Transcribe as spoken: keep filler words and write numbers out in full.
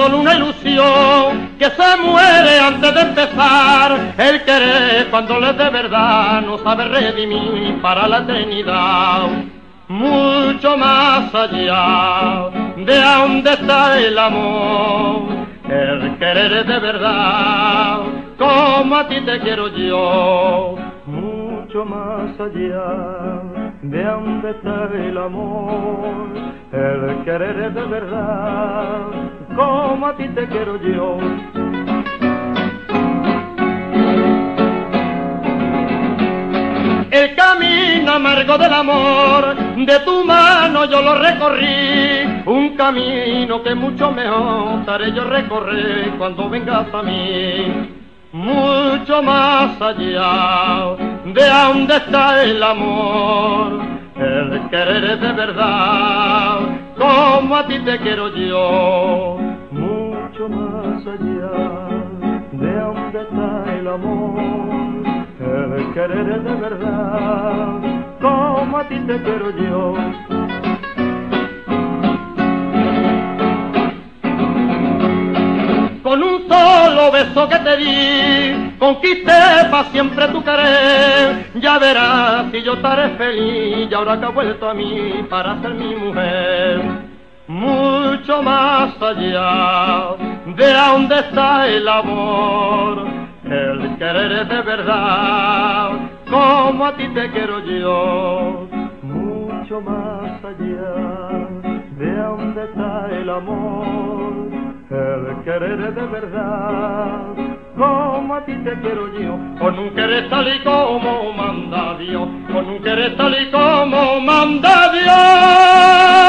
solo una ilusión que se muere antes de empezar. El querer cuando le de verdad no sabe redimir para la eternidad. Mucho más allá de donde está el amor, el querer es de verdad, como a ti te quiero yo. Mucho más allá de donde está el amor, el querer es de verdad, como a ti te quiero yo. El camino amargo del amor, de tu mano yo lo recorrí, un camino que mucho mejor estaré yo recorrer cuando vengas a mí. Mucho más allá de donde está el amor, el querer es de verdad, como a ti te quiero yo. Mucho más allá de donde está el amor, el querer es de verdad, como a ti te quiero yo. Con un solo beso que te di, conquisté pa' siempre tu querer. Ya verás si yo estaré feliz, y ahora que has vuelto a mí para ser mi mujer. Mucho más allá de donde está el amor, el querer es de verdad, como a ti te quiero yo. Mucho más allá de donde está el amor, el querer es de verdad, como a ti te quiero yo. Con un querer tal y como manda Dios, con un querer tal y como manda Dios.